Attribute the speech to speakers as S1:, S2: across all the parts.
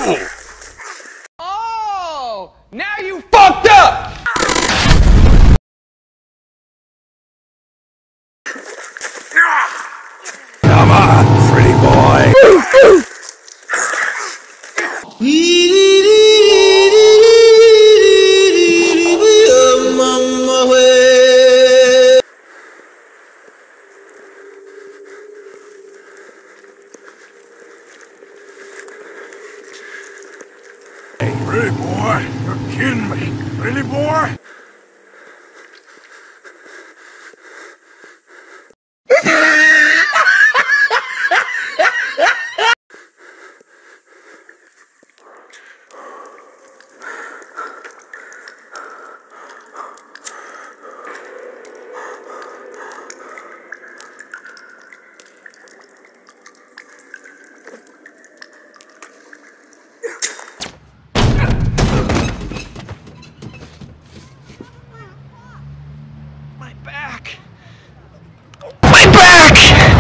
S1: Oh, now you fucked up!
S2: Come on, pretty boy.
S3: Really, boy? You're kidding me. Really, boy?
S1: My back! My back!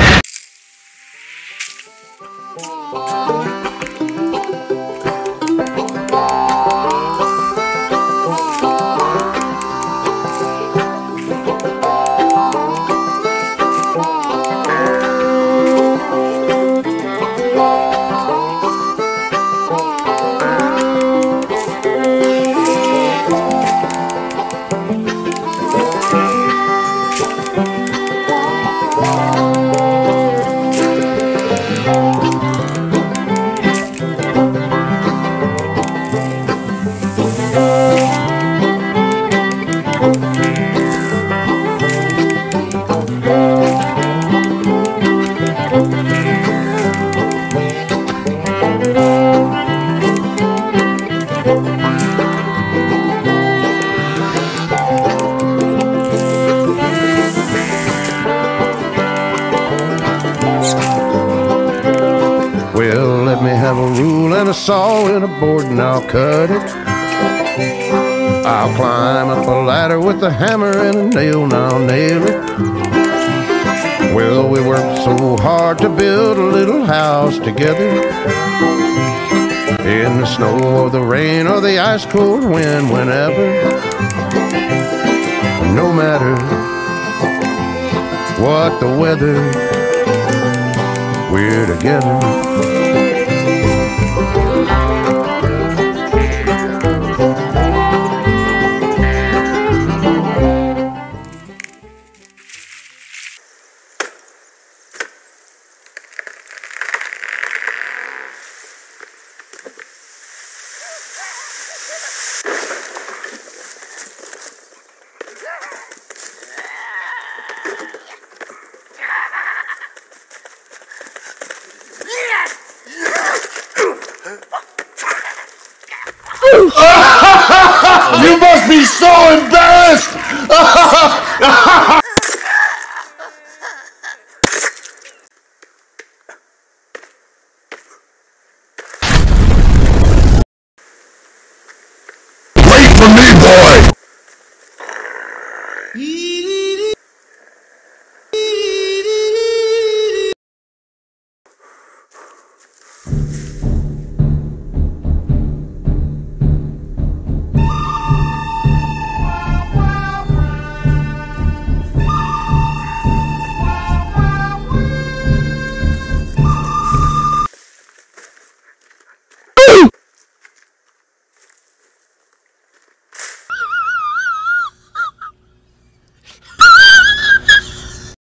S2: Well, let me have a rule and a saw and a board and I'll cut it. I'll climb up a ladder with a hammer and a nail and I'll nail it. Well, we worked so hard to build a little house together. In the snow or the rain or the ice cold wind, whenever. No matter what the weather, we're together.
S3: You must be so embarrassed! Wait for me, boy!